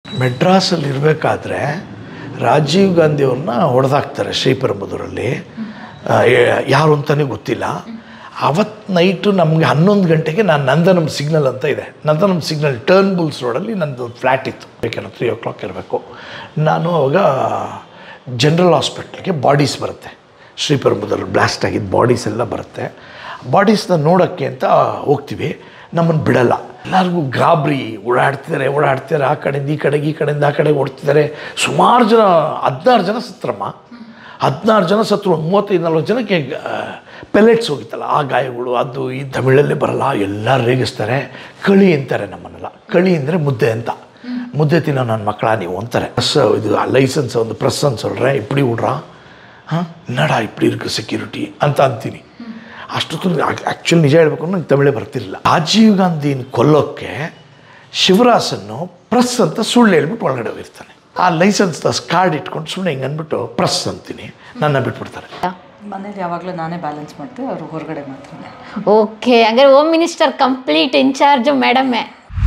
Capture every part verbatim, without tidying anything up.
ಮೆಡ್ರಾಸಲ್ಲಿ ಇರಬೇಕಾದ್ರೆ ರಾಜೀವ್ ಗಾಂಧಿಯವ್ರನ್ನ ಹೊಡೆದಾಕ್ತಾರೆ ಶ್ರೀಪೆರುಂಬುದೂರಲ್ಲಿ. ಯಾರು ಅಂತಲೇ ಗೊತ್ತಿಲ್ಲ. ಅವತ್ತು ನೈಟು ನಮಗೆ ಹನ್ನೊಂದು ಗಂಟೆಗೆ ನಾನು ನಂದನಂ ಸಿಗ್ನಲ್ ಅಂತ ಇದೆ, ನಂದನಂ ಸಿಗ್ನಲ್ ಟರ್ನ್ ಬುಲ್ಸ್ ರೋಡಲ್ಲಿ ನಂದು ಫ್ಲ್ಯಾಟ್ ಇತ್ತು. ಬೇಕೇನೋ ತ್ರೀ ಓ ಕ್ಲಾಕ್ ಇರಬೇಕು. ನಾನು ಅವಾಗ ಜನರಲ್ ಹಾಸ್ಪಿಟ್ಲಿಗೆ ಬಾಡೀಸ್ ಬರುತ್ತೆ, ಶ್ರೀಪೆರುಂಬುದೂರಲ್ಲಿ ಬ್ಲಾಸ್ಟ್ ಆಗಿದ್ದ ಬಾಡೀಸ್ ಎಲ್ಲ ಬರುತ್ತೆ. ಬಾಡೀಸ್ನ ನೋಡೋಕ್ಕೆ ಅಂತ ಹೋಗ್ತೀವಿ, ನಮ್ಮನ್ನು ಬಿಡಲ್ಲ. ಎಲ್ಲರಿಗೂ ಗಾಬರಿ, ಓಡಾಡ್ತಿದ್ದಾರೆ ಓಡಾಡ್ತಿದ್ದಾರೆ ಆ ಕಡೆಯಿಂದ ಈ ಕಡೆಗೆ ಈ ಕಡೆಯಿಂದ ಆ ಕಡೆಗೆ ಓಡ್ತಿದ್ದಾರೆ. ಸುಮಾರು ಜನ, ಹದಿನಾರು ಜನ ಸತ್ರಮ್ಮ, ಹದಿನಾರು ಜನ ಸತ್ರು. ಒಂದು ಮೂವತ್ತೈದು ನಲ್ವತ್ತು ಜನಕ್ಕೆ ಪೆಲೆಟ್ಸ್ ಹೋಗಿತ್ತಲ್ಲ, ಆ ಗಾಯಗಳು. ಅದು ಈ ತಮಿಳಲ್ಲೇ ಬರಲ್ಲ, ಎಲ್ಲ ರೇಗಿಸ್ತಾರೆ. ಕಳಿ ಅಂತಾರೆ ನಮ್ಮನ್ನೆಲ್ಲ. ಕಳಿ ಅಂದರೆ ಮುದ್ದೆ ಅಂತ. ಮುದ್ದೆ ತಿನ್ನೋ ನನ್ನ ಮಕ್ಕಳ ನೀವು ಅಂತಾರೆ. ಪ್ರೆಸ್ ಇದು ಲೈಸೆನ್ಸ್ ಒಂದು ಪ್ರೆಸ್ ಅಂತ சொல்கிறேன், இப்படி விட்றா, ಹಾಂ ನಡ இப்படி இருக்குது ಸೆಕ್ಯೂರಿಟಿ ಅಂತ ಅಂತೀನಿ. ಅಷ್ಟೊತ್ತು ಆ್ಯಕ್ಚುಲಿ ನಿಜ ಹೇಳ್ಬೇಕು ನಂಗೆ ತಮಿಳೇ ಬರ್ತಿರಲಿಲ್ಲ. ರಾಜೀವ್ ಗಾಂಧಿನ ಕೊಲ್ಲೋಕ್ಕೆ ಶಿವರಾಸನ್ನು ಪ್ರೆಸ್ ಅಂತ ಸುಳ್ಳು ಹೇಳ್ಬಿಟ್ಟು ಒಳಗಡೆ ಹೋಗಿರ್ತಾನೆ. ಆ ಲೈಸೆನ್ಸ್ ಕಾರ್ಡ್ ಇಟ್ಕೊಂಡು ಸುಮ್ಮನೆ ಹಿಂಗೆ ಅಂದ್ಬಿಟ್ಟು ಪ್ರೆಸ್ ಅಂತೀನಿ, ನನ್ನ ಬಿಟ್ಬಿಡ್ತಾರೆ. ಮನೇಲಿ ಯಾವಾಗಲೂ ನಾನೇ ಬ್ಯಾಲೆನ್ಸ್ ಮಾಡ್ತೀನಿ, ಅವರು ಹೊರಗಡೆ ಮಾತ್ರ. ಓಕೆ, ಹಂಗಾರೆ ಹೋಮ್ ಮಿನಿಸ್ಟರ್ ಕಂಪ್ಲೀಟ್ ಇನ್ಚಾರ್ಜ್ ಮೇಡಮ್ಮೇ.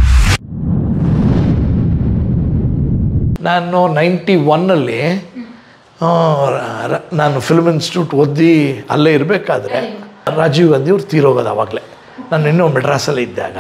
ನಾನು ನೈಂಟಿ ಒನ್ನಲ್ಲಿ ನಾನು ಫಿಲ್ಮ್ ಇನ್ಸ್ಟಿಟ್ಯೂಟ್ ಓದಿ ಅಲ್ಲೇ ಇರಬೇಕಾದ್ರೆ ರಾಜೀವ್ ಗಾಂಧಿ ಅವ್ರು ತೀರೋಗೋದು. ಆವಾಗಲೇ ನಾನು ಇನ್ನೂ ಮೆಡ್ರಾಸಲ್ಲಿ ಇದ್ದಾಗ.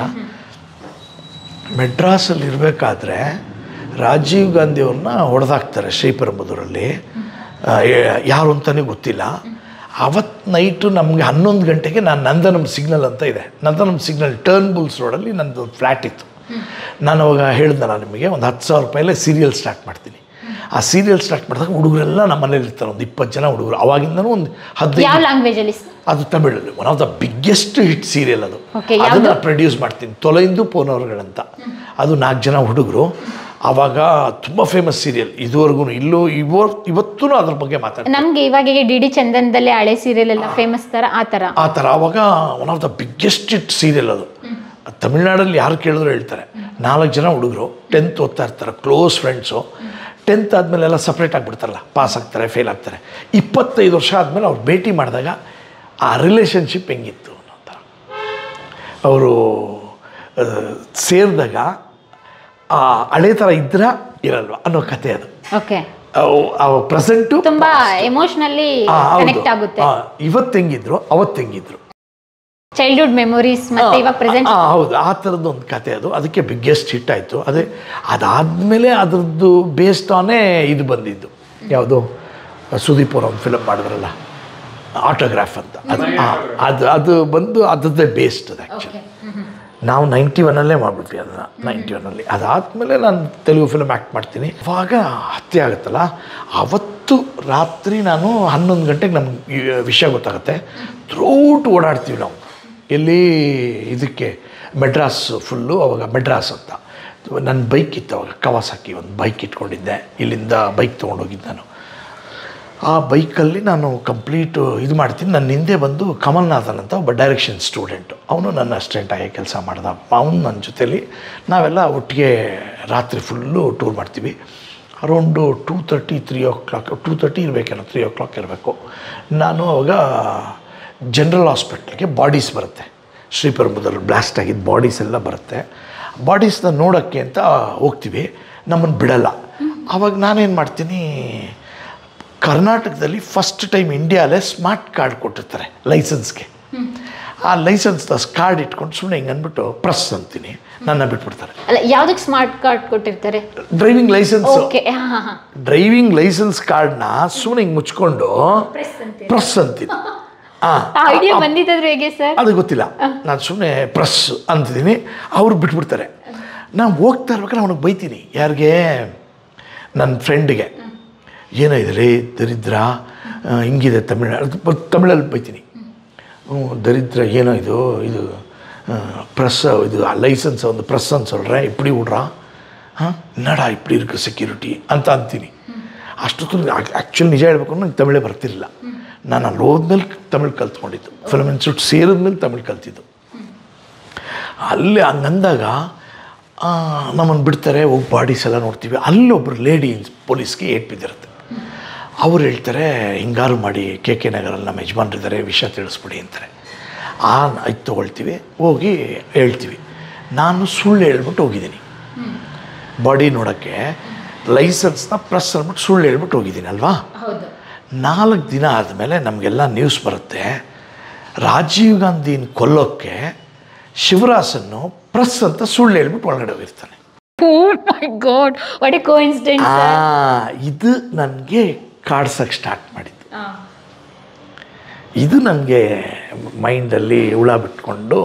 ಮೆಡ್ರಾಸಲ್ಲಿ ಇರಬೇಕಾದ್ರೆ ರಾಜೀವ್ ಗಾಂಧಿಯವ್ರನ್ನ ಹೊಡೆದಾಕ್ತಾರೆ ಶ್ರೀಪೆರುಂಬುದೂರಲ್ಲಿ. ಯಾರು ಅಂತಲೇ ಗೊತ್ತಿಲ್ಲ. ಅವತ್ತು ನೈಟು ನಮಗೆ ಹನ್ನೊಂದು ಗಂಟೆಗೆ ನಾನು ನಂದನಂ ಸಿಗ್ನಲ್ ಅಂತ ಇದೆ, ನಂದನಂ ಸಿಗ್ನಲ್ ಟರ್ನ್ ಬುಲ್ಸ್ ರೋಡಲ್ಲಿ ನಂದು ಫ್ಲ್ಯಾಟ್ ಇತ್ತು. ನಾನು ಅವಾಗ ಹೇಳಿದ್ನಲ್ಲ ನಿಮಗೆ, ಒಂದು ಹತ್ತು ಸಾವಿರ ರೂಪಾಯಲ್ಲೇ ಸೀರಿಯಲ್ ಸ್ಟಾರ್ಟ್ ಮಾಡ್ತೀನಿ. ಆ ಸೀರಿಯಲ್ ಸ್ಟಾರ್ಟ್ ಮಾಡಿದಾಗ ಹುಡುಗರೆಲ್ಲ ನಮ್ಮ ಮನೇಲಿ ಇರ್ತಾರೆ, ಒಂದು ಇಪ್ಪತ್ತು ಜನ ಹುಡುಗರು. ಅವಾಗಿಂದನೂ ಒಂದು ಹದಿನೈದು. ಅದು ತಮಿಳಲ್ಲಿ one of the biggest hit serial ಅದು. ಅದನ್ನು ಪ್ರೊಡ್ಯೂಸ್ ಮಾಡ್ತೀನಿ, ತೊಲೈಂದು ಪೋನವರುಗಳಂತ. ಅದು ನಾಲ್ಕು ಜನ ಹುಡುಗರು. ಆವಾಗ ತುಂಬ ಫೇಮಸ್ ಸೀರಿಯಲ್. ಇದುವರೆಗೂ ಇಲ್ಲೂ ಇವ ಇವತ್ತೂ ಅದ್ರ ಬಗ್ಗೆ ಮಾತಾಡ್ತಾರೆ. ನಮಗೆ ಇವಾಗ ಡಿ ಡಿ ಚಂದನದಲ್ಲಿ ಹಳೆ ಸೀರಿಯಲ್ ಎಲ್ಲ ಫೇಮಸ್ ಥರ ಆ ಥರ ಆ ಥರ ಆವಾಗ one of the biggest hit serial ಅದು. ತಮಿಳ್ನಾಡಲ್ಲಿ ಯಾರು ಕೇಳಿದ್ರು ಹೇಳ್ತಾರೆ. ನಾಲ್ಕು ಜನ ಹುಡುಗರು ಟೆಂತ್ ಓದ್ತಾ ಇರ್ತಾರೆ, ಕ್ಲೋಸ್ ಫ್ರೆಂಡ್ಸು. ಟೆಂತ್ ಆದಮೇಲೆ ಎಲ್ಲ ಸಪ್ರೇಟ್ ಆಗಿಬಿಡ್ತಾರಲ್ಲ, ಪಾಸ್ ಆಗ್ತಾರೆ, ಫೇಲ್ ಆಗ್ತಾರೆ. ಇಪ್ಪತ್ತೈದು ವರ್ಷ ಆದಮೇಲೆ ಅವ್ರು ಭೇಟಿ ಮಾಡಿದಾಗ ಆ ರಿಲೇಷನ್ಶಿಪ್ ಹೆಂಗಿತ್ತು ಅನ್ನೋ ಥರ. ಅವರು ಸೇರಿದಾಗ ಆ ಹಳೆ ಥರ ಇದ್ರ ಇರಲ್ವ ಅನ್ನೋ ಕತೆ ಅದು. ಓಕೆ, ಪ್ರೆಸೆಂಟು ತುಂಬ ಎಮೋಷನಲಿ ಕನೆಕ್ಟ್ ಆಗುತ್ತೆ. ಇವತ್ತು ಹೆಂಗಿದ್ರು ಅವತ್ತು ಹೆಂಗಿದ್ರು, ಚೈಲ್ಡ್ಹುಡ್ ಮೆಮೊರೀಸ್ ಮತ್ತೆ ಇವಾಗ ಪ್ರೆಸೆಂಟ್. ಹೌದು, ಆ ಥರದ್ದು ಒಂದು ಕತೆ ಅದು. ಅದಕ್ಕೆ ಬಿಗ್ಗೆಸ್ಟ್ ಹಿಟ್ ಆಯಿತು. ಅದೇ ಅದಾದಮೇಲೆ ಅದರದ್ದು ಬೇಸ್ಡ್ ಆನೇ ಇದು ಬಂದಿದ್ದು, ಯಾವುದು ಸುದೀಪ್ ಅವ್ರು ಒಂದು ಫಿಲಮ್ ಮಾಡಿದ್ರಲ್ಲ, ಆಟೋಗ್ರಾಫ್ ಅಂತ. ಅದು ಅದು ಅದು ಬಂದು ಅದರದ್ದೇ ಬೇಸ್ಡ್ ಅದು. ಆ್ಯಕ್ಚುಲಿ ನಾವು ನೈಂಟಿ ಒನ್ನಲ್ಲೇ ಮಾಡಿಬಿಟ್ವಿ ಅದನ್ನು, ನೈಂಟಿ ಒನ್ನಲ್ಲಿ. ಅದಾದಮೇಲೆ ನಾನು ತೆಲುಗು ಫಿಲಮ್ ಆ್ಯಕ್ಟ್ ಮಾಡ್ತೀನಿ. ಅವಾಗ ಹತ್ಯೆ ಆಗುತ್ತಲ್ಲ, ಅವತ್ತು ರಾತ್ರಿ ನಾನು ಹನ್ನೊಂದು ಗಂಟೆಗೆ ನಮ್ಗೆ ವಿಷಯ ಗೊತ್ತಾಗುತ್ತೆ. ಥ್ರೂಟ್ ಓಡಾಡ್ತೀವಿ ನಾವು. ಎಲ್ಲಿ ಇದಕ್ಕೆ ಮೆಡ್ರಾಸ್ ಫುಲ್ಲು. ಅವಾಗ ಮೆಡ್ರಾಸ್ ಅಂತ ನನ್ನ ಬೈಕ್ ಇತ್ತು, ಅವಾಗ ಕವಾಸಾಕಿ ಒಂದು ಬೈಕ್ ಇಟ್ಕೊಂಡಿದ್ದೆ. ಇಲ್ಲಿಂದ ಬೈಕ್ ತೊಗೊಂಡೋಗಿದ್ದೆ ನಾನು. ಆ ಬೈಕಲ್ಲಿ ನಾನು ಕಂಪ್ಲೀಟು ಇದು ಮಾಡ್ತೀನಿ. ನನ್ನ ಹಿಂದೆ ಬಂದು ಕಮಲ್ನಾಥನ್ ಅಂತ ಒಬ್ಬ ಡೈರೆಕ್ಷನ್ ಸ್ಟೂಡೆಂಟು, ಅವನು ನನ್ನ ಅಸಿಸ್ಟೆಂಟಾಗಿ ಕೆಲಸ ಮಾಡ್ದ. ಅವನು ನನ್ನ ಜೊತೆಲಿ ನಾವೆಲ್ಲ ಒಟ್ಟಿಗೆ ರಾತ್ರಿ ಫುಲ್ಲು ಟೂರ್ ಮಾಡ್ತೀವಿ. Around two thirty three o'clock two thirty ಇರಬೇಕೇನೋ ತ್ರೀ ಓ ಕ್ಲಾಕ್ ಇರಬೇಕು. ನಾನು ಅವಾಗ ಜನರಲ್ ಹಾಸ್ಪಿಟ್ಲಿಗೆ ಬಾಡೀಸ್ ಬರುತ್ತೆ, ಶ್ರೀಪೆರುಂಬುದೂರಲ್ಲಿ ಬ್ಲಾಸ್ಟ್ ಆಗಿದ್ದ ಬಾಡೀಸ್ ಎಲ್ಲ ಬರುತ್ತೆ. ಬಾಡೀಸ್ನ ನೋಡೋಕ್ಕೆ ಅಂತ ಹೋಗ್ತೀವಿ, ನಮ್ಮನ್ನು ಬಿಡಲ್ಲ. ಆವಾಗ ನಾನೇನು ಮಾಡ್ತೀನಿ, ಕರ್ನಾಟಕದಲ್ಲಿ ಫಸ್ಟ್ ಟೈಮ್ ಇಂಡಿಯಾಲೇ ಸ್ಮಾರ್ಟ್ ಕಾರ್ಡ್ ಕೊಟ್ಟಿರ್ತಾರೆ ಲೈಸೆನ್ಸ್ಗೆ. ಆ ಲೈಸೆನ್ಸ್ ಕಾರ್ಡ್ ಇಟ್ಕೊಂಡು ಸುಮ್ಮನೆ ಹಿಂಗೆ ಅಂದ್ಬಿಟ್ಟು ಪ್ರೆಸ್ ಅಂತೀನಿ, ನನ್ನ ಬಿಟ್ಬಿಡ್ತಾರೆ. ಅಲ್ಲ, ಯಾವುದಕ್ಕೆ ಸ್ಮಾರ್ಟ್ ಕಾರ್ಡ್ ಕೊಟ್ಟಿರ್ತಾರೆ? Driving licence. ಡ್ರೈವಿಂಗ್ ಲೈಸೆನ್ಸ್ ಕಾರ್ಡ್ನ ಸುಮ್ಮನೆ ಹಿಂಗೆ ಮುಚ್ಕೊಂಡು ಪ್ರೆಸ್ ಅಂತೀನಿ. ಐಡಿಯಾ ಬಂದಿದ್ದಾದ್ರೆ ಹೇಗೆ ಸರ್? ಅದು ಗೊತ್ತಿಲ್ಲ, ನಾನು ಸುಮ್ಮನೆ ಪ್ರೆಸ್ ಅಂತಿದ್ದೀನಿ, ಅವ್ರು ಬಿಟ್ಬಿಡ್ತಾರೆ. ನಾನು ಹೋಗ್ತಾ ಇರ್ಬೇಕಾದ್ರೆ ಅವನಿಗೆ ಬೈತೀನಿ. ಯಾರಿಗೆ? ನನ್ನ ಫ್ರೆಂಡಿಗೆ. ಏನೋ ಇದೆ ರೀ ದರಿದ್ರ, ಹಿಂಗಿದೆ ತಮಿಳ್ನಾಡು, ತಮಿಳಲ್ಲಿ ಬೈತೀನಿ. ಹ್ಞೂ ದರಿದ್ರ, ಏನೋ ಇದು ಇದು ಪ್ರೆಸ್ ಇದು ಲೈಸೆನ್ಸ್ ಒಂದು ಪ್ರೆಸ್ ಅಂತ சொல்கிறேன், இப்படி விட்றா, ಹಾಂ ನಡ இப்படி இருக்குது ಸೆಕ್ಯೂರಿಟಿ ಅಂತ ಅಂತೀನಿ. ಅಷ್ಟೊತ್ತು ಆ್ಯಕ್ಚುಲಿ ನಿಜ ಹೇಳ್ಬೇಕು ನಂಗೆ ತಮಿಳೇ ಬರ್ತಿರಲಿಲ್ಲ. ನಾನು ಅಲ್ಲಿ ಹೋದ್ಮೇಲೆ ತಮಿಳು ಕಲ್ತ್ಕೊಂಡಿದ್ದು, ಫಿಲ್ಮ್ ಇನ್ಸ್ಟಿಟ್ಯೂಟ್ ಸೇರಿದ್ಮೇಲೆ ತಮಿಳು ಕಲ್ತಿದ್ದು. ಅಲ್ಲಿ ಹಂಗಂದಾಗ ನಮ್ಮನ್ನು ಬಿಡ್ತಾರೆ, ಹೋಗಿ ಬಾಡೀಸ್ ಎಲ್ಲ ನೋಡ್ತೀವಿ. ಅಲ್ಲೊಬ್ಬರು ಲೇಡಿ ಪೊಲೀಸ್ಗೆ ಏಟ್ ಬಿದ್ದಿರುತ್ತೆ. ಅವ್ರು ಹೇಳ್ತಾರೆ, ಹಿಂಗಾರು ಮಾಡಿ ಕೆ ಕೆ ನಗರಲ್ಲಿ ನಮ್ಮ ಯಜಮಾನ್ರಿದ್ದಾರೆ, ವಿಷಯ ತಿಳಿಸ್ಬಿಡಿ ಅಂತಾರೆ. ಆ ಆಯ್ತು ತೊಗೊಳ್ತೀವಿ, ಹೋಗಿ ಹೇಳ್ತೀವಿ. ನಾನು ಸುಳ್ಳು ಹೇಳ್ಬಿಟ್ಟು ಹೋಗಿದ್ದೀನಿ. ಬಾಡಿ ನೋಡೋಕ್ಕೆ ಲೈಸೆನ್ಸ್ನ ಪ್ರೆಸ್ ಅಂದ್ಬಿಟ್ಟು ಸುಳ್ಳು ಹೇಳ್ಬಿಟ್ಟು ಹೋಗಿದ್ದೀನಿ ಅಲ್ವಾ. ಹೌದು. ನಾಲ್ಕು ದಿನ ಆದಮೇಲೆ ನಮಗೆಲ್ಲ ನ್ಯೂಸ್ ಬರುತ್ತೆ, ರಾಜೀವ್ ಗಾಂಧಿನ ಕೊಲ್ಲೋಕ್ಕೆ ಶಿವರಾಸನ್ನು ಪ್ರೆಸ್ ಅಂತ ಸುಳ್ಳು ಹೇಳ್ಬಿಟ್ಟು ಒಳಗಡೆ ಹೋಗಿರ್ತಾನೆ. My god, what a coincidence. ಇದು ನನಗೆ ಕಾಡ್ಸಕ್ಕೆ ಸ್ಟಾರ್ಟ್ ಮಾಡಿದ್ದು. ಇದು ನನಗೆ ಮೈಂಡಲ್ಲಿ ಹುಳ ಬಿಟ್ಕೊಂಡು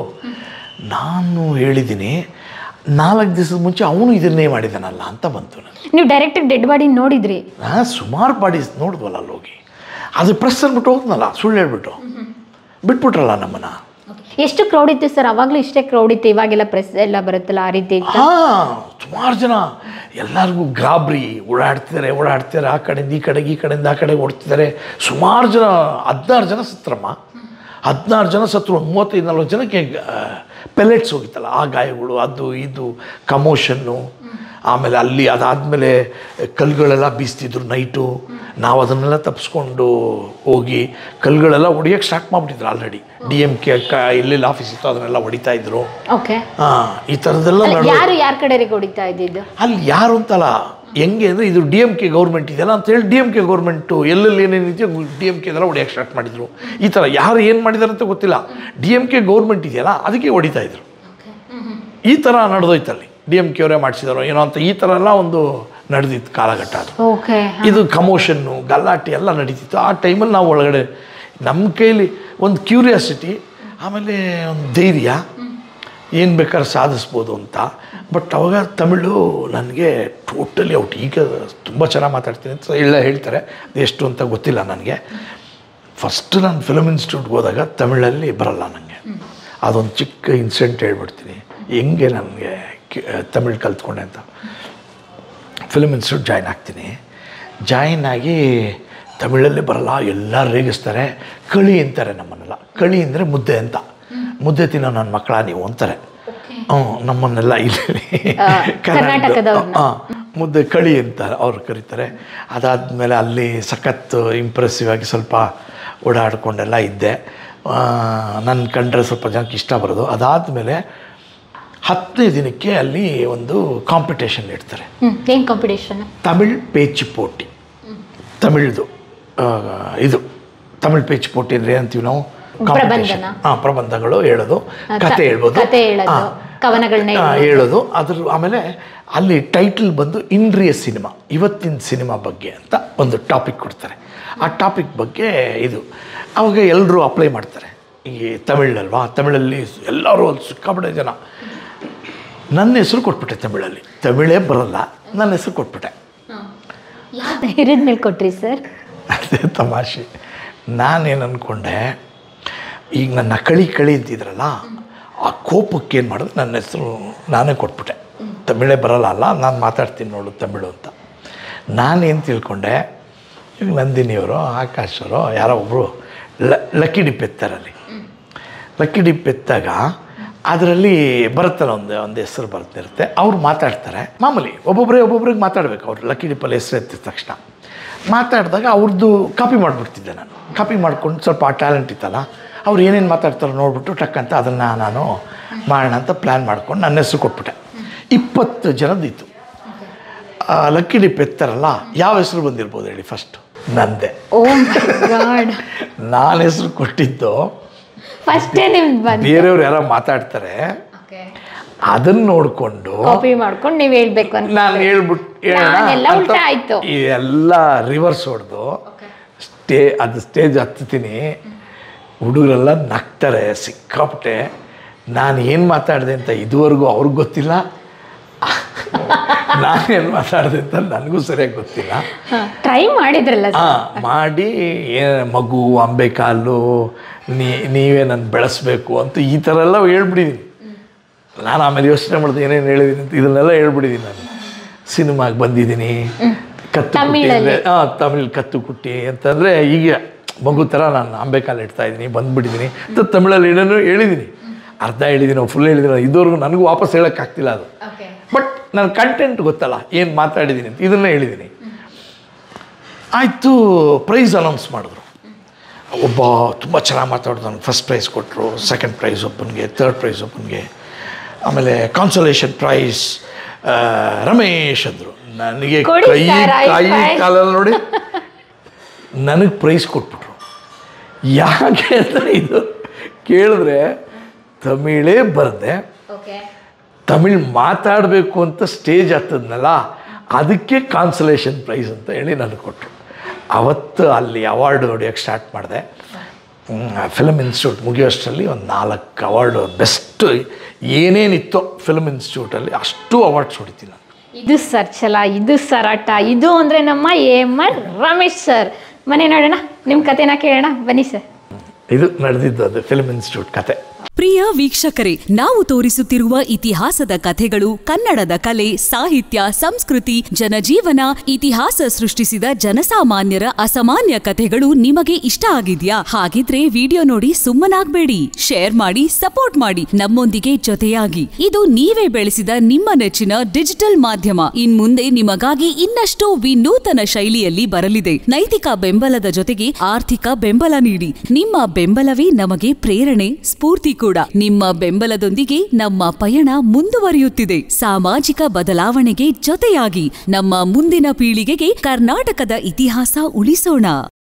ನಾನು ಹೇಳಿದ್ದೀನಿ, ನಾಲ್ಕು ದಿವಸದ ಮುಂಚೆ ಅವನು ಇದನ್ನೇ ಮಾಡಿದ್ದಾನಲ್ಲ ಅಂತ ಬಂತು ನನಗೆ. ನೀವು ಡೈರೆಕ್ಟಾಗಿ ಡೆಡ್ ಬಾಡಿ ನೋಡಿದ್ರಿ? ಹಾಂ, ಸುಮಾರು ಬಾಡೀಸ್ ನೋಡಿದ್ವಲ್ಲ ಅಲ್ಲಿ ಹೋಗಿ. ಅದು ಪ್ರೆಸ್ ಅಂದ್ಬಿಟ್ಟು ಹೋಗ್ನಲ್ಲ, ಸುಳ್ಳು ಹೇಳ್ಬಿಟ್ಟು ಬಿಟ್ಬಿಟ್ರಲ್ಲ ನಮ್ಮನ್ನು. ಎಷ್ಟು ಕ್ರೌಡ್ ಇತ್ತು ಸರ್ ಅವಾಗಲೂ? ಇಷ್ಟೇ ಕ್ರೌಡ್ ಇತ್ತು? ಇವಾಗೆಲ್ಲ ಪ್ರೆಸ್ ಎಲ್ಲ ಬರುತ್ತಲ್ಲ, ಆ ರೀತಿ ಇತ್ತು? ಹಾಂ, ಸುಮಾರು ಜನ, ಎಲ್ಲರಿಗೂ ಗಾಬರಿ, ಓಡಾಡ್ತಿದ್ದಾರೆ ಓಡಾಡ್ತಿದ್ದಾರೆ ಆ ಕಡೆಯಿಂದ ಈ ಕಡೆಗೆ, ಈ ಕಡೆಯಿಂದ ಆ ಕಡೆಗೆ ಓಡ್ತಿದ್ದಾರೆ. ಸುಮಾರು ಜನ, ಹದಿನಾರು ಜನ ಸತ್ರಮ್ಮ, ಹದಿನಾರು ಜನ ಸತ್ರು. ಒಂದು ಮೂವತ್ತೈದು ನಲ್ವತ್ತು ಜನಕ್ಕೆ ಪೆಲೆಟ್ಸ್ ಹೋಗಿತ್ತಲ್ಲ, ಆ ಗಾಯಗಳು, ಅದು ಇದು ಕಮೋಷನ್ನು. ಆಮೇಲೆ ಅಲ್ಲಿ ಅದಾದಮೇಲೆ ಕಲ್ಲುಗಳೆಲ್ಲ ಬೀಸ್ತಿದ್ರು ನೈಟು. ನಾವು ಅದನ್ನೆಲ್ಲ ತಪ್ಪಿಸ್ಕೊಂಡು ಹೋಗಿ ಕಲ್ಲುಗಳೆಲ್ಲ ಹೊಡಿಯೋಕ್ಕೆ ಸ್ಟಾರ್ಟ್ ಮಾಡಿಬಿಟ್ಟಿದ್ರು ಆಲ್ರೆಡಿ. ಡಿ ಎಮ್ ಕೆ ಕ ಎಲ್ಲೆಲ್ಲಿ ಆಫೀಸ್ ಇತ್ತು ಅದನ್ನೆಲ್ಲ ಹೊಡಿತಾ ಇದ್ರು. ಓಕೆ. ಹಾಂ, ಈ ಥರದ್ದೆಲ್ಲ ಯಾರು ಯಾರ ಕಡೆಗೆ ಹೊಡಿತಾ ಇದ್ದಿದ್ದು? ಅಲ್ಲಿ ಯಾರು ಅಂತಲ್ಲ, ಹೆಂಗೆ ಅಂದರೆ ಇದು ಡಿ ಎಮ್ ಕೆ ಗೌರ್ಮೆಂಟ್ ಇದೆಯಲ್ಲ ಅಂತೇಳಿ ಡಿ ಎಮ್ ಕೆ ಗೌರ್ಮೆಂಟು ಎಲ್ಲೆಲ್ಲಿ ಏನೇನಿದೆಯೋ ಡಿ ಎಮ್ ಕೆ ಇದೆಲ್ಲ ಹೊಡಿಯೋಕ್ಕೆ ಸ್ಟಾರ್ಟ್ ಮಾಡಿದರು. ಈ ಥರ ಯಾರು ಏನು ಮಾಡಿದಾರೆ ಅಂತ ಗೊತ್ತಿಲ್ಲ, ಡಿ ಎಮ್ ಕೆ ಗೌರ್ಮೆಂಟ್ ಇದೆಯಲ್ಲ ಅದಕ್ಕೆ ಹೊಡಿತಾ ಇದ್ರು. ಈ ಥರ ನಡೆದೋಯ್ತಲ್ಲಿ. ಡಿ ಎಮ್ ಕೆ ಅವರೇ ಮಾಡಿಸಿದಾರೋ ಏನೋ ಅಂತ ಈ ಥರ ಎಲ್ಲ ಒಂದು ನಡೆದಿತ್ತು ಕಾಲಘಟ್ಟ ಅದು. ಓಕೆ. ಇದು ಕಮೋಷನ್ನು ಗಲಾಟೆ ಎಲ್ಲ ನಡೀತಿತ್ತು ಆ ಟೈಮಲ್ಲಿ. ನಾವು ಒಳಗಡೆ ನಮ್ಮ ಕೈಲಿ ಒಂದು ಕ್ಯೂರಿಯಾಸಿಟಿ, ಆಮೇಲೆ ಒಂದು ಧೈರ್ಯ, ಏನು ಬೇಕಾದ್ರೆ ಸಾಧಿಸ್ಬೋದು ಅಂತ. ಬಟ್ ಅವಾಗ ತಮಿಳು ನನಗೆ ಟೋಟಲಿ ಔಟ್. ಈಗ ತುಂಬ ಚೆನ್ನಾಗಿ ಮಾತಾಡ್ತೀನಿ ಅಂತ ಎಲ್ಲ ಹೇಳ್ತಾರೆ, ಎಷ್ಟು ಅಂತ ಗೊತ್ತಿಲ್ಲ ನನಗೆ. ಫಸ್ಟ್ ನಾನು ಫಿಲಮ್ ಇನ್ಸ್ಟಿಟ್ಯೂಟ್ಗೆ ಹೋದಾಗ ತಮಿಳಲ್ಲಿ ಬರಲ್ಲ ನನಗೆ. ಅದೊಂದು ಚಿಕ್ಕ ಇನ್ಸಿಡೆಂಟ್ ಹೇಳ್ಬಿಡ್ತೀನಿ ಹೆಂಗೆ ನನಗೆ ತಮಿಳು ಕಲ್ತ್ಕೊಂಡೆ ಅಂತ. ಫಿಲಮ್ ಇನ್ಸ್ಟಿಟ್ಯೂಟ್ ಜಾಯ್ನ್ ಆಗ್ತೀನಿ. ಜಾಯಿನ್ ಆಗಿ ತಮಿಳಲ್ಲಿ ಬರಲ್ಲ, ಎಲ್ಲ ರೇಗಿಸ್ತಾರೆ. ಕಳಿ ಅಂತಾರೆ ನಮ್ಮನ್ನೆಲ್ಲ. ಕಳಿ ಅಂದರೆ ಮುದ್ದೆ ಅಂತ. ಮುದ್ದೆ ತಿನ್ನೋ ನನ್ನ ಮಕ್ಕಳ ನೀವು ಅಂತಾರೆ. ಹ್ಞೂ, ನಮ್ಮನ್ನೆಲ್ಲ ಇಲ್ಲಿ ಕರ್ನಾಟಕದ ಹಾಂ ಮುದ್ದೆ ಕಳಿ ಅಂತ ಅವ್ರು ಕರೀತಾರೆ. ಅದಾದಮೇಲೆ ಅಲ್ಲಿ ಸಖತ್ತು ಇಂಪ್ರೆಸಿವ್ ಆಗಿ ಸ್ವಲ್ಪ ಓಡಾಡ್ಕೊಂಡೆಲ್ಲ ಇದ್ದೆ. ನನ್ನ ಕಂಡ್ರೆ ಸ್ವಲ್ಪ ಜನಕ್ಕೆ ಇಷ್ಟ ಬರೋದು. ಅದಾದಮೇಲೆ ಹತ್ತನೇ ದಿನಕ್ಕೆ ಅಲ್ಲಿ ಒಂದು ಕಾಂಪಿಟೇಷನ್ ಇಡ್ತಾರೆ. ಏನು ಕಾಂಪಿಟೇಷನ್? ತಮಿಳ್ ಪೇಚು ಪೋಟಿ. ತಮಿಳ್ದು ಇದು ತಮಿಳ್ ಪೇಚು ಪೋಟಿ ಅಂದರೆ ಏನಂತೀವಿ ನಾವು? ಕಾಂಪಿಟೇಷನ್. ಹಾಂ, ಪ್ರಬಂಧಗಳು ಹೇಳೋದು, ಕತೆ ಹೇಳ್ಬೋದು, ಕವನಗಳನ್ನ ಹೇಳೋದು. ಅದ್ರ ಆಮೇಲೆ ಅಲ್ಲಿ ಟೈಟಲ್ ಬಂದು ಇಂದ್ರಿಯ ಸಿನಿಮಾ, ಇವತ್ತಿನ ಸಿನಿಮಾ ಬಗ್ಗೆ ಅಂತ ಒಂದು ಟಾಪಿಕ್ ಕೊಡ್ತಾರೆ. ಆ ಟಾಪಿಕ್ ಬಗ್ಗೆ ಇದು ಅವಾಗ ಎಲ್ಲರೂ ಅಪ್ಲೈ ಮಾಡ್ತಾರೆ. ಈ ತಮಿಳಲ್ವಾ, ತಮಿಳಲ್ಲಿ ಎಲ್ಲರೂ ಅಲ್ಲಿ ಸಿಕ್ಕಾಪಟ್ಟೆ ಜನ. ನನ್ನ ಹೆಸರು ಕೊಟ್ಬಿಟ್ಟೆ ತಮಿಳಲ್ಲಿ. ತಮಿಳೇ ಬರಲ್ಲ, ನನ್ನ ಹೆಸರು ಕೊಟ್ಬಿಟ್ಟೆ. ಯಾವ ಧೈರ್ಯದ ಮೇಲೆ ಕೊಟ್ರಿ ಸರ್? ಅದೇ ತಮಾಷೆ. ನಾನೇನು ಅಂದ್ಕೊಂಡೆ, ಈಗ ನನ್ನ ಕಳಿ ಕಳಿ ಅಂತಿದ್ರಲ್ಲ, ಆ ಕೋಪಕ್ಕೆ ಏನು ಮಾಡಿದ್ರೆ ನನ್ನ ಹೆಸರು ನಾನೇ ಕೊಟ್ಬಿಟ್ಟೆ. ತಮಿಳೇ ಬರಲ್ಲ ಅಲ್ಲ, ನಾನು ಮಾತಾಡ್ತೀನಿ ನೋಡು ತಮಿಳು ಅಂತ. ನಾನೇನು ತಿಳ್ಕೊಂಡೆ, ಈಗ ನಂದಿನಿಯವರು, ಆಕಾಶವರು, ಯಾರೋ ಒಬ್ಬರು ಲ ಲಕ್ಕಿ ಡಿಪ್ ಎತ್ತಾರಲ್ಲಿ. ಲಕ್ಕಿ ಡಿಪ್ ಎತ್ತಾಗ ಅದರಲ್ಲಿ ಬರುತ್ತಲ್ಲ ಒಂದು ಒಂದು ಹೆಸರು ಬರ್ತಿರುತ್ತೆ. ಅವ್ರು ಮಾತಾಡ್ತಾರೆ ಮಾಮೂಲಿ, ಒಬ್ಬೊಬ್ಬರೇ ಒಬ್ಬೊಬ್ರಿಗೆ ಮಾತಾಡಬೇಕು. ಅವ್ರು ಲಕ್ಕಿ ಡಿಪ್ಪಲ್ಲಿ ಹೆಸರು ಎತ್ತಿದ ತಕ್ಷಣ ಮಾತಾಡಿದಾಗ ಅವ್ರದ್ದು ಕಾಪಿ ಮಾಡಿಬಿಡ್ತಿದ್ದೆ ನಾನು. ಕಾಪಿ ಮಾಡ್ಕೊಂಡು ಸ್ವಲ್ಪ ಆ ಟ್ಯಾಲೆಂಟ್ ಇತ್ತಲ್ಲ, ಅವ್ರು ಏನೇನು ಮಾತಾಡ್ತಾರೋ ನೋಡಿಬಿಟ್ಟು ಟಕ್ಕಂತ ಅದನ್ನು ನಾನು ಮಾಡೋಣ ಅಂತ ಪ್ಲ್ಯಾನ್ ಮಾಡ್ಕೊಂಡು ನನ್ನ ಹೆಸರು ಕೊಟ್ಬಿಟ್ಟೆ. ಇಪ್ಪತ್ತು ಜನದಿತ್ತು. ಲಕ್ಕಿ ಡಿಪ್ ಎತ್ತಾರಲ್ಲ, ಯಾವ ಹೆಸರು ಬಂದಿರ್ಬೋದು ಹೇಳಿ? ಫಸ್ಟು ನಂದೆ. ನಾನು ಹೆಸರು ಕೊಟ್ಟಿದ್ದು ಫಸ್ಟೇ ನಿಮ್ಗೆ ಬೇರೆಯವ್ರು ಯಾರೋ ಮಾತಾಡ್ತಾರೆ, ಅದನ್ನ ನೋಡಿಕೊಂಡು ಕಾಪಿ ಮಾಡ್ಕೊಂಡು ನೀವು ಹೇಳ್ಬೇಕು ಅಂತ ನಾನು ಹೇಳ್ಬಿಟ್ಟು ಎಲ್ಲ ರಿವರ್ಸ್ ಹೊಡೆದು ಸ್ಟೇ ಅದು ಸ್ಟೇಜ್ ಹತ್ತೀನಿ. ಹುಡುಗರೆಲ್ಲ ನಗ್ತಾರೆ ಸಿಕ್ಕಾಪಟ್ಟೆ. ನಾನು ಏನು ಮಾತಾಡಿದೆ ಅಂತ ಇದುವರೆಗೂ ಅವ್ರಿಗೆ ಗೊತ್ತಿಲ್ಲ, ನಾನೇನು ಮಾತಾಡಿದೆ ಅಂತ ನನಗೂ ಸರಿಯಾಗಿ ಗೊತ್ತಿಲ್ಲ. ಟ್ರೈ ಮಾಡಿದ್ರಲ್ಲ? ಹಾಂ, ಮಾಡಿ ಏನು ಮಗು, ಅಂಬೆಕಾಲು, ನೀ ನೀವೇ ನಾನು ಬೆಳೆಸ್ಬೇಕು ಅಂತ ಈ ಥರ ಎಲ್ಲ ಹೇಳ್ಬಿಟ್ಟಿದ್ದೀನಿ ನಾನು. ಆಮೇಲೆ ಯೋಚನೆ ಮಾಡಿದೆ ಏನೇನು ಹೇಳಿದ್ದೀನಿ ಅಂತ, ಇದನ್ನೆಲ್ಲ ಹೇಳ್ಬಿಟ್ಟಿದ್ದೀನಿ ನಾನು. ಸಿನಿಮಾಗೆ ಬಂದಿದ್ದೀನಿ, ಕತ್ತು ಕುಟ್ಟಿ ಅಂದರೆ ಹಾಂ ತಮಿಳ್ ಕತ್ತು ಕುಟ್ಟಿ ಅಂತಂದರೆ ಈಗ ಮಗು ಥರ ನಾನು ಅಂಬೆಕಾಲು ಇಡ್ತಾಯಿದ್ದೀನಿ, ಬಂದುಬಿಟ್ಟಿದ್ದೀನಿ ಅಂತ ತಮಿಳಲ್ಲಿ ಏನೇನು ಹೇಳಿದ್ದೀನಿ. ಅರ್ಧ ಹೇಳಿದ್ದೀನಿ, ಫುಲ್ ಹೇಳಿದ್ದೀನಿ. ಇದುವರೆಗೂ ನನಗೂ ವಾಪಸ್ ಹೇಳೋಕ್ಕಾಗ್ತಿಲ್ಲ ಅದು. ಬಟ್ ನನ್ನ ಕಂಟೆಂಟ್ ಗೊತ್ತಲ್ಲ, ಏನು ಮಾತಾಡಿದ್ದೀನಿ ಅಂತ, ಇದನ್ನೇ ಹೇಳಿದ್ದೀನಿ. ಆಯಿತು, ಪ್ರೈಸ್ ಅನೌನ್ಸ್ ಮಾಡಿದ್ರು. ಒಬ್ಬ ತುಂಬ ಚೆನ್ನಾಗಿ ಮಾತಾಡಿದ್ರು. ನನಗೆ ಫಸ್ಟ್ ಪ್ರೈಸ್ ಕೊಟ್ಟರು, ಸೆಕೆಂಡ್ ಪ್ರೈಸ್ ಒಬ್ಬನಿಗೆ, ಥರ್ಡ್ ಪ್ರೈಸ್ ಒಬ್ಬನಿಗೆ, ಆಮೇಲೆ ಕಾನ್ಸೋಲೇಷನ್ ಪ್ರೈಸ್ ರಮೇಶ್ ಅಂದರು. ನನಗೆ ಕೊಡಿ ಕೈ sir, ಕೈ ಆಯ್ತು. ಕಾಲಲ್ಲಿ ನೋಡಿ ನನಗೆ ಪ್ರೈಸ್ ಕೊಟ್ಬಿಟ್ರು. ಯಾಕೆ ಅಂತ ಇದು ಕೇಳಿದ್ರೆ ತಮಿಳೇ ಬರದೆ ತಮಿಳ್ ಮಾತಾಡಬೇಕು ಅಂತ ಸ್ಟೇಜ್ ಹತ್ತದ್ನಲ್ಲ, ಅದಕ್ಕೆ ಕಾನ್ಸಲೇಷನ್ ಪ್ರೈಸ್ ಅಂತ ಹೇಳಿ ನನಗೆ ಕೊಟ್ಟರು. ಅವತ್ತು ಅಲ್ಲಿ ಅವಾರ್ಡ್ ಹೊಡಿಯೋಕ್ಕೆ ಸ್ಟಾರ್ಟ್ ಮಾಡಿದೆ. ಫಿಲಮ್ ಇನ್ಸ್ಟಿಟ್ಯೂಟ್ ಮುಗಿಯೋಷ್ಟರಲ್ಲಿ ಒಂದು ನಾಲ್ಕು ಅವಾರ್ಡು, ಬೆಸ್ಟ್ ಏನೇನಿತ್ತೋ ಫಿಲ್ಮ್ ಇನ್ಸ್ಟಿಟ್ಯೂಟಲ್ಲಿ ಅಷ್ಟು ಅವಾರ್ಡ್ಸ್ ಹೊಡಿತೀನಿ ನಾನು. ಇದು ಸರ್ ಛಲ, ಇದು ಸರ್ ಆಟ, ಇದು ಅಂದರೆ ನಮ್ಮ ಎಮ್ ಆರ್ ರಮೇಶ್ ಸರ್. ಮನೆ ನೋಡೋಣ, ನಿಮ್ಮ ಕತೆನ ಕೇಳೋಣ ಬನ್ನಿ ಸರ್. ಇದು ನಡೆದಿದ್ದು ಅದು ಫಿಲ್ಮ್ ಇನ್ಸ್ಟಿಟ್ಯೂಟ್ ಕತೆ. ಪ್ರಿಯ ವೀಕ್ಷಕರೇ, ನಾವು ತೋರಿಸುತ್ತಿರುವ ಇತಿಹಾಸದ ಕಥೆಗಳು ಕನ್ನಡದ ಕಲೆ, ಸಾಹಿತ್ಯ, ಸಂಸ್ಕೃತಿ, ಜನಜೀವನ, ಇತಿಹಾಸ ಸೃಷ್ಟಿಸಿದ ಜನಸಾಮಾನ್ಯರ ಅಸಾಮಾನ್ಯ ಕಥೆಗಳು ನಿಮಗೆ ಇಷ್ಟ ಆಗಿದ್ಯಾ? ಹಾಗಿದ್ರೆ ವಿಡಿಯೋ ನೋಡಿ ಸುಮ್ಮನಾಗ್ಬೇಡಿ, ಶೇರ್ ಮಾಡಿ, ಸಪೋರ್ಟ್ ಮಾಡಿ, ನಮ್ಮೊಂದಿಗೆ ಜೊತೆಯಾಗಿ. ಇದು ನೀವೇ ಬೆಳೆಸಿದ ನಿಮ್ಮ ನೆಚ್ಚಿನ ಡಿಜಿಟಲ್ ಮಾಧ್ಯಮ. ಇನ್ಮುಂದೆ ನಿಮಗಾಗಿ ಇನ್ನಷ್ಟು ವಿನೂತನ ಶೈಲಿಯಲ್ಲಿ ಬರಲಿದೆ. ನೈತಿಕ ಬೆಂಬಲದ ಜೊತೆಗೆ ಆರ್ಥಿಕ ಬೆಂಬಲ ನೀಡಿ. ನಿಮ್ಮ ಬೆಂಬಲವೇ ನಮಗೆ ಪ್ರೇರಣೆ, ಸ್ಫೂರ್ತಿ ಕೂಡ. ನಿಮ್ಮ ಬೆಂಬಲದೊಂದಿಗೆ ನಮ್ಮ ಪಯಣ ಮುಂದುವರಿಯುತ್ತಿದೆ. ಸಾಮಾಜಿಕ ಬದಲಾವಣೆಗೆ ಜೊತೆಯಾಗಿ ನಮ್ಮ ಮುಂದಿನ ಪೀಳಿಗೆಗೆ ಕರ್ನಾಟಕದ ಇತಿಹಾಸ ಉಳಿಸೋಣ.